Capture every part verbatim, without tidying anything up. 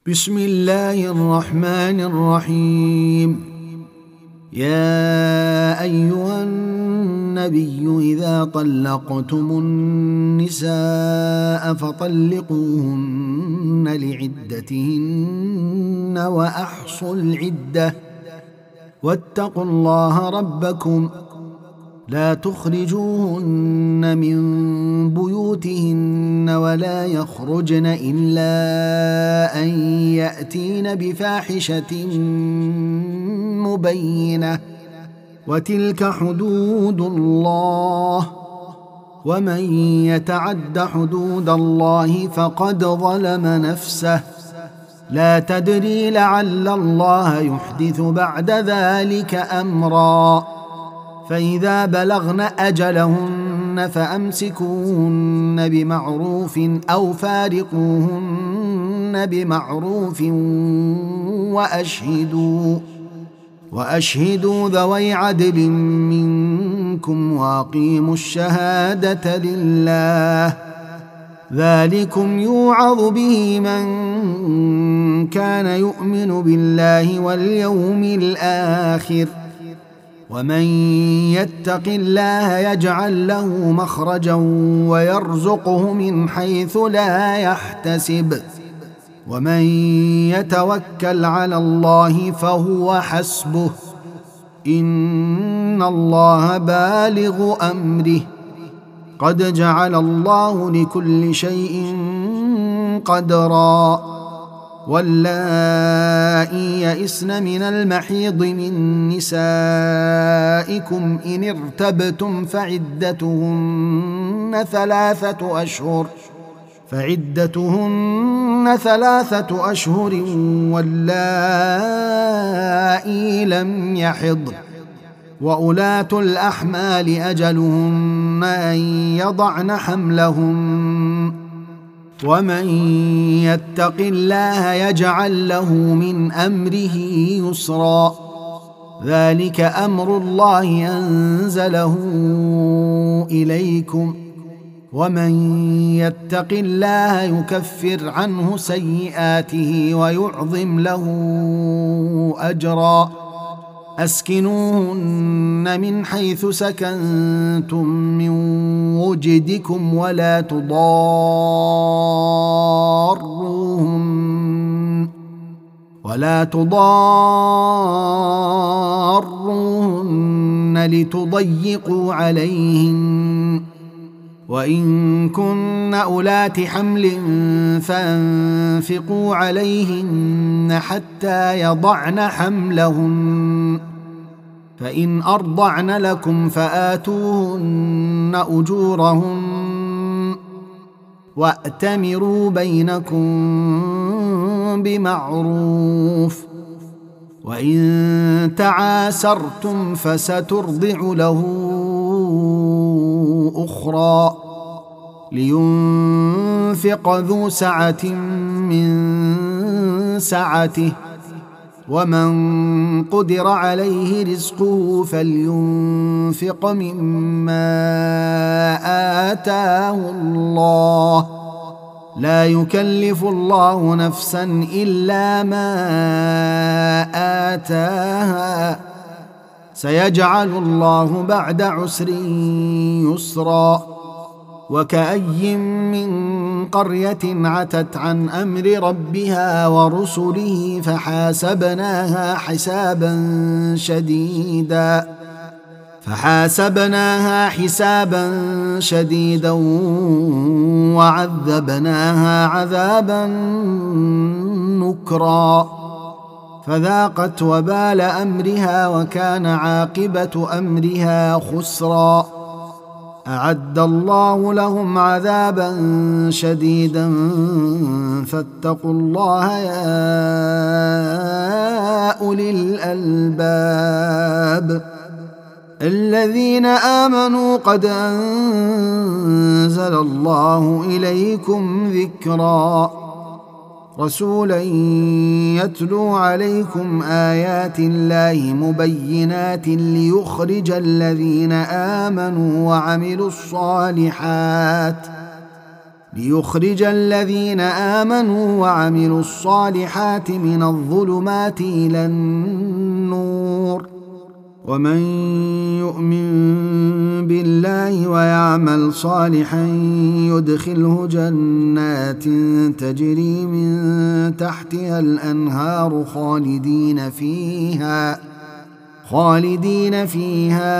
بسم الله الرحمن الرحيم. يا أيها النبي إذا طلقتم النساء فطلقوهن لعدتهن وأحصوا العدة واتقوا الله ربكم لا تخرجوهن من بيوتهن ولا يخرجن إلا أن يأتين بفاحشة مبينة وتلك حدود الله ومن يتعد حدود الله فقد ظلم نفسه لا تدري لعل الله يحدث بعد ذلك أمرا. فإذا بلغن أجلهن فأمسكوهن بمعروف أو فارقوهن بمعروف وأشهدوا وأشهدوا ذوي عدل منكم وأقيموا الشهادة لله ذلكم يوعظ به من كان يؤمن بالله واليوم الآخر ومن يتق الله يجعل له مخرجا ويرزقه من حيث لا يحتسب ومن يتوكل على الله فهو حسبه إن الله بالغ أمره قد جعل الله لكل شيء قدرا. واللائي يئسن من المحيض من نسائكم إن ارتبتم فعدتهن ثلاثة أشهر فعدتهن ثلاثة أشهر واللائي لم يحضن وأولاة الأحمال أجلهن أن يضعن حملهن ومن يتق الله يجعل له من أمره يسرا ذلك أمر الله أنزله إليكم ومن يتق الله يكفر عنه سيئاته ويعظم له أجرا. أسكنوهن من حيث سكنتم من وجدكم ولا تضاروهن ولا تضاروهن لتضيقوا عليهن وإن كن أولات حمل فأنفقوا عليهن حتى يضعن حملهن فإن أرضعن لكم فآتوهن أجورهن وأتمروا بينكم بمعروف وإن تعاسرتم فسترضع له أخرى لينفق ذو سعة من سعته ومن قدر عليه رزقه فلينفق مما آتاه الله لا يكلف الله نفسا إلا ما آتاها سيجعل الله بعد عسر يسرا. وكأي من قرية عتت عن أمر ربها ورسله فحاسبناها حسابا شديدا فحاسبناها حسابا شديدا وعذبناها عذابا نكرا فذاقت وبال أمرها وكان عاقبة أمرها خسرا. أعد الله لهم عذابا شديدا فاتقوا الله يا أولي الألباب الذين آمنوا قد أنزل الله إليكم ذكرا رسولا يتلو عليكم آيات الله مبينات ليخرج الذين آمنوا وعملوا الصالحات ليخرج الذين آمنوا وعملوا الصالحات من الظلمات إلى النور، ومن يؤمن بالله ويعمل صالحا يدخله جنات تجري من تحتها الأنهار خالدين فيها خالدين فيها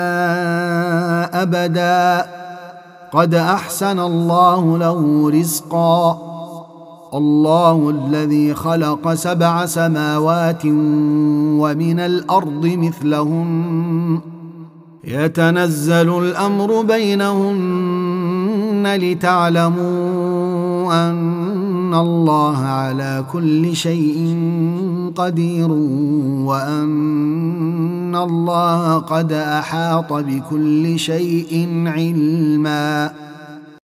أبدا، قد أحسن الله له رزقا. الله الذي خلق سبع سماوات ومن الأرض مثلهن يتنزل الأمر بينهن لتعلموا أن الله على كل شيء قدير وأن الله قد أحاط بكل شيء علما.